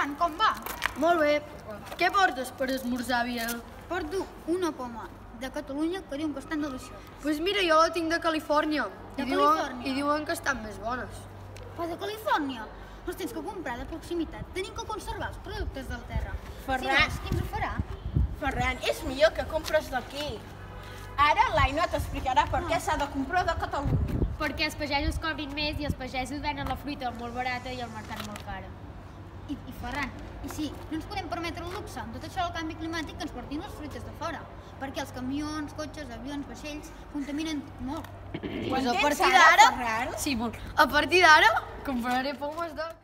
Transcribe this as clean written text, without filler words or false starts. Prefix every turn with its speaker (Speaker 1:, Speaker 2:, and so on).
Speaker 1: Ferran, com va?
Speaker 2: Molt bé. Què portes per esmorzar, Biel?
Speaker 1: Porto una poma de Catalunya que diuen que estan delicioses.
Speaker 2: Doncs mira, jo la tinc de Califòrnia.
Speaker 1: De Califòrnia?
Speaker 2: I diuen que estan més bones.
Speaker 1: Però de Califòrnia? Les tens que comprar de proximitat. Tenim que conservar els productes del terra.
Speaker 3: Ferran.
Speaker 1: Si no, qui ens ho farà?
Speaker 3: Ferran, és millor que compres d'aquí. Ara l'Aina t'explicarà per què s'ha de comprar de Catalunya.
Speaker 4: Perquè els pagesos cobrin més i els pagesos venen la fruita molt barata i el mercat molt cara.
Speaker 1: I Ferran, i sí, no ens podem permetre el luxe amb tot això del canvi climàtic que ens portin les fruites de fora. Perquè els camions, cotxes, avions, vaixells contaminen molt.
Speaker 3: Ho
Speaker 2: Pues a
Speaker 3: entens
Speaker 2: partir
Speaker 3: ara,
Speaker 2: d'ara...
Speaker 3: Ferran?
Speaker 2: Sí, molt. A partir d'ara compraré pomes de